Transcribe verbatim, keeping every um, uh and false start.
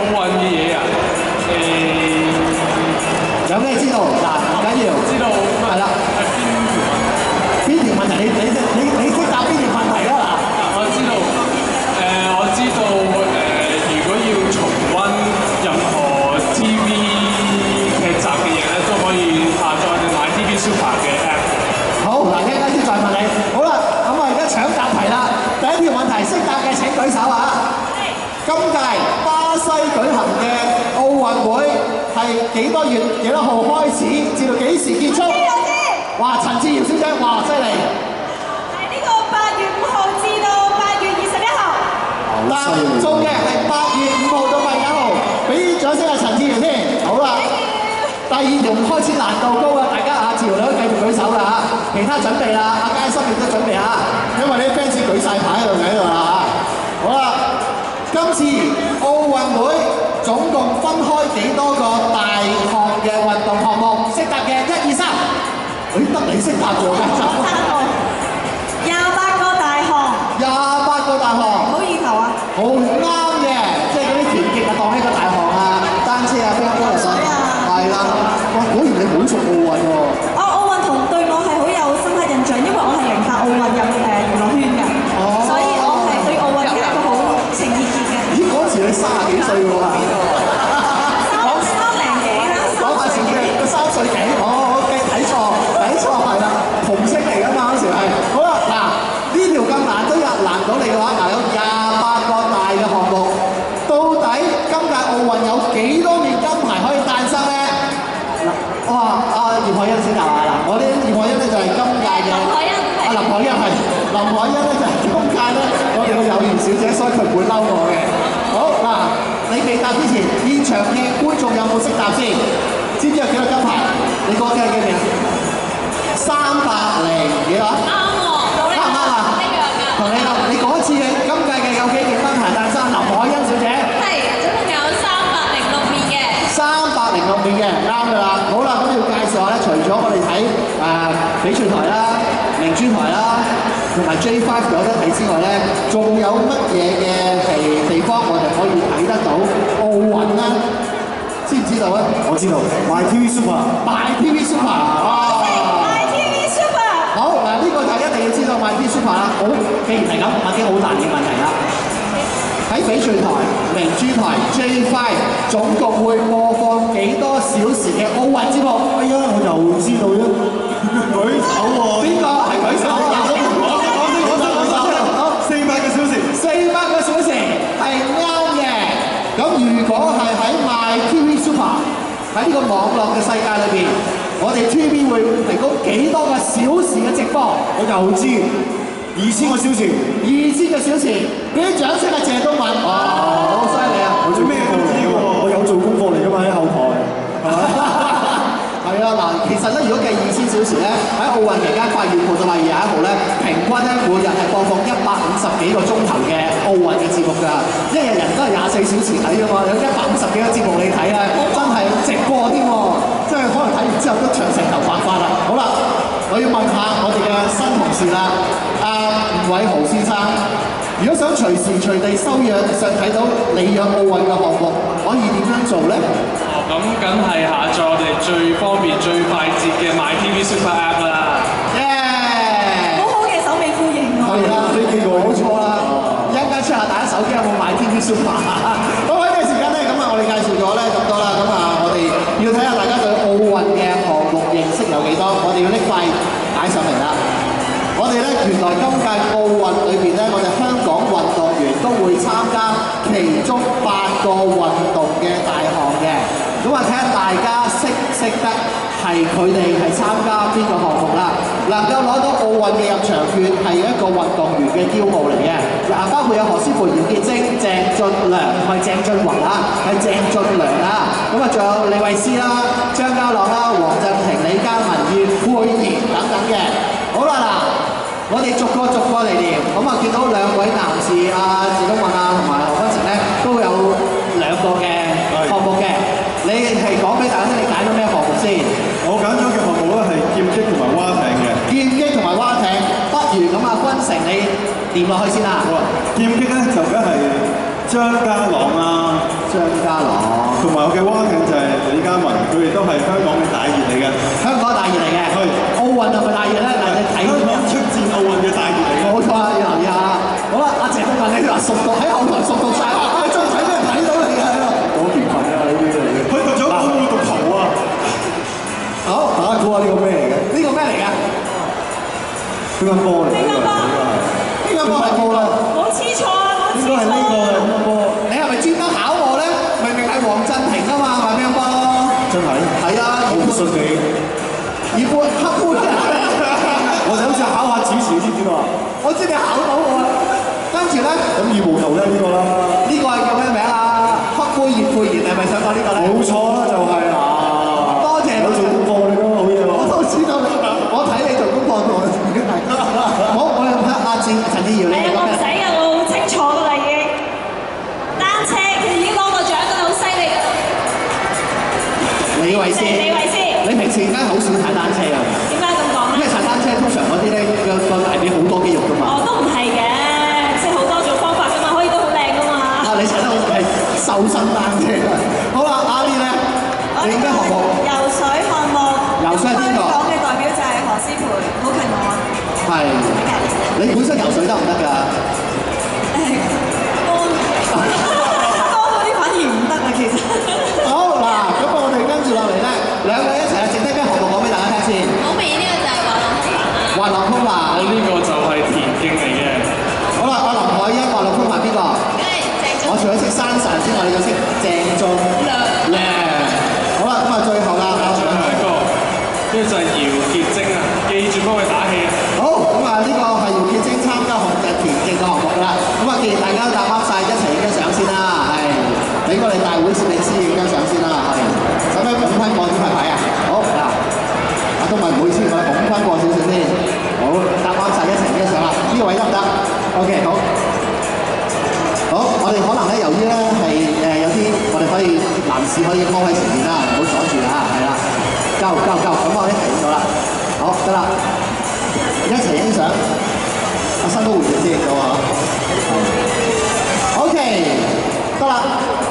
運嘅嘢啊？誒， 有咩知道？嗱，唔緊要， 知道係啦。 係邊條問題？ 邊條問題？你你你你識答邊條問題啦？ 嗱，我知道，誒，我知道誒，如果要重溫任何 T V 劇集嘅嘢咧，都可以下載你買 T V Super 嘅 app。 好，嗱，一陣間先再問你。好啦，咁我而家搶答題啦。第一條問題，識答嘅請舉手啊！今屆巴西舉行嘅奧運會係幾多月幾多號開始，至到幾時結束？ 我知。 哇，陳志瑤小姐，哇，犀利！ 係呢個八月五號至到八月二十一號。 答中嘅係八月五號到八月一號，俾掌聲啊陳志瑤先。好啦，第二條開始難度高啊，大家啊，志瑤你可以繼續舉手啦嚇，其他準備啦，阿佳心亦都準備下，因為啲 fans 舉晒牌喺度喺度啦嚇。好啦，今次奧運會總共分開幾多個大項嘅運動項目？識答嘅一二三，誒得你識答喎，家陣。 廿八個大項。 廿八個大項。 好意頭啊！ 好啱嘅，即係嗰啲田徑啊，當呢個大項啊，單車啊，乒乓波啊，係啦。哇，果然你好熟奧運喎。 我奧運同對我係好有深刻印象，因為我係零八奧運入誒娛樂圈嘅，所以我係對奧運有一個好情意結嘅。 咦，嗰時你三十幾歲喎？ 三三零幾啦。 講下前嘅三歲幾？哦，我睇錯，睇錯係啦，紅色嚟㗎嘛嗰時係。好啦，嗱呢條咁難都入難到你嘅話，嗱有廿八個大嘅項目，到底今屆奧運有幾多面金牌可以誕生咧？嗱，哇，阿葉海欣先答啊！嗱，我啲葉海欣咧就係今屆嘅。 林海欣。 阿林海欣係，林海欣咧就係今屆咧我哋嘅友誼小姐，所以佢唔會嬲我嘅。好嗱，你未答之前，現場嘅觀眾有冇識答先？知唔知有幾多金牌？你講嘅係幾多？三百零幾多？ 啱喎， 啱唔啱啊？ 一樣㗎。 同你答，你講一次嘅今屆嘅有幾件金牌誕生？林海欣小姐。 係，總共有三百零六面嘅。 三百零六面嘅，啱㗎啦。好啦，咁要介紹下咧，除咗我哋睇誒翡翠台啦、明珠台啦，同埋 J 五 有得睇之外咧，仲有乜嘢嘅係地方我哋可以睇得到奧運咧？知唔知道咧？我知道，My T V Super，My T V Super，哇 My T V Super。 好嗱，呢個就一定要知道 My T V Super 啦。好，既然係咁，問啲好難嘅問題啦。喺翡翠台、明珠台、J 五 總共會播放幾多小時嘅奧運節目？哎呀，我又知道啦，舉手喎！邊個係舉手啊？講先講先講先講先，好，四百個小時，四百個小時係啱嘅。咁如果係喺 My T V Super 喺呢個網絡嘅世界裏邊，我哋 T V B 會提供幾多個小時嘅直播？我又知。二千個小時，二千個小時，嗰啲掌聲係謝東閔，哇，好犀利啊！我做咩都知喎，我有做功課嚟㗎嘛喺後台，係嘛？係啊，嗱，其實咧，如果計二千小時咧，喺奧運期間八月號到八月廿一號咧，平均咧每日係播放一百五十幾個鐘頭嘅奧運嘅節目㗎，一日人都係廿四小時睇㗎嘛，有一百五十幾個節目你睇啊，真係直播添喎，即係可能睇完之後都長成頭髮髮啦。好啦，我要問下我哋嘅新同事啦。阿吳偉豪先生，如果想隨時隨地收約上睇到里約奧運嘅項目，可以點樣做咧？ 哦，咁梗係下載我哋最方便、最快捷嘅 My T V Super App 啦。 耶！ 好好嘅首尾呼應喎。 係啦，呢幾個冇錯啦。一陣間 check 下大家手機有冇買 T V Super。好，喺呢個時間咧，咁啊，我哋介紹咗咧咁多啦，咁啊，我哋要睇下大家對奧運嘅項目認識有幾多，我哋要拎塊帶上嚟啦。我哋咧原來今屆奧運裏邊咧，我哋香港運動員都會參加其中八個運動嘅大項嘅，咁啊睇下大家識唔識得係佢哋係參加邊個項目啦。能夠攞到奧運嘅入場券係一個運動員嘅驕傲嚟嘅，嗱包括有何詩蓓、姚潔貞、鄭俊良，唔係鄭俊弘啊，係鄭俊良啊，咁啊仲有李慧詩啦、張家朗啦、黃鎮廷、李嘉文、葉佩儀等等嘅。好啦嗱。我哋逐個逐個嚟聊，咁啊見到兩位男士啊，謝東閔啊同埋何君成咧，都有兩個嘅項目嘅。你係講俾大家聽，你揀咗咩項目先？ 我揀咗嘅項目咧係劍擊同埋蛙艇嘅。 劍擊同埋蛙艇，不如咁啊，君成你掂落去先啦。 好啊，劍擊咧就梗係張家朗啊、 張家朗， 同埋我嘅蛙艇就係李嘉文，佢哋都係香港嘅大熱嚟嘅。 香港大熱嚟嘅。 係。 奧運係咪大熱咧？嗱，你睇香港出戰奧運嘅大熱嚟嘅。 冇錯啦，要留意下。好啦，阿謝東閔，你話熟讀喺後台熟讀晒，你仲睇咩睇到你啊？ 講緣分啊，呢啲嚟嘅。佢讀咗，我會讀圖啊。 好，大家估下呢個咩嚟嘅？呢個咩嚟嘅？乒乓波嚟嘅。乒乓波係波啦。 冇黐錯啊！冇黐錯。 應該係呢個係乒乓波。 你係咪專登考我咧？明明係黃鎮廷啊嘛，係咪乒乓波？ 真係。 係啊， 我唔信你。 二杯黑杯啊！ 我就好似考下主持，知唔知道啊？ 我知你考到我啦。跟住咧， 咁羽毛球咧呢個啦。 呢個係叫咩名啊？黑杯熱佩然係咪想講呢個咧？ 冇錯啦，就係啊。 多謝有做功課你都好嘢喎。 我都知道，我睇你做功課我自己睇。好，我哋睇阿志陳志堯，你係啊，我唔使嘅，我好清楚㗎啦已經。單車佢已經攞過獎㗎啦，好犀利㗎。 李慧詩， 李慧詩， 你平時而家好少踩單車啊？ 點解咁講咧？ 因為踩單車通常嗰啲咧個個大髀好多肌肉㗎嘛。 哦，都唔係嘅，即係好多種方法㗎嘛，可以都好靚㗎嘛。 啊，你踩得好係瘦身單車。好啦，阿呢咧，你咩項目？ 游水項目。 游水係邊個？ 香港嘅代表就係何詩蓓，好近我。 係。你本身游水得唔得㗎？ 誒，多多嗰啲反而唔得啊，其實。 好嗱，咁我哋跟住落嚟咧，兩個一齊啊，剩低咩項目講俾大家聽先？ 好明顯呢個就係滑浪風帆。 滑浪風帆。 我呢個就係田徑嚟嘅。 好啦，阿林海欣滑浪風帆邊個？ 梗係鄭中。 我除咗識山神之外，你仲識鄭中亮。亮。好啦，咁啊最後啦， 最後一個，呢個就係姚潔晶啊，記住幫佢打氣啊！ 好，咁啊呢個係姚潔晶參加項嘅田徑嘅項目啦。咁啊，既然大家都答啱晒，一齊影張相先啦，係。俾我哋大會攝影師影張相先啦，係。使唔使捧翻過啲牌牌啊？好嗱，阿東閔唔好意思，我捧翻過少少先。好，答啱晒一齊影張相啦。呢個位得唔得 ？OK， 好。好，我哋可能咧，由於咧係誒有啲我哋可以男士可以拖喺前面啦，唔好阻住啦，係啦。夠夠夠，咁我一齊影咗啦。好，得啦，一齊影相。阿新都回條先影到啊。OK，得啦。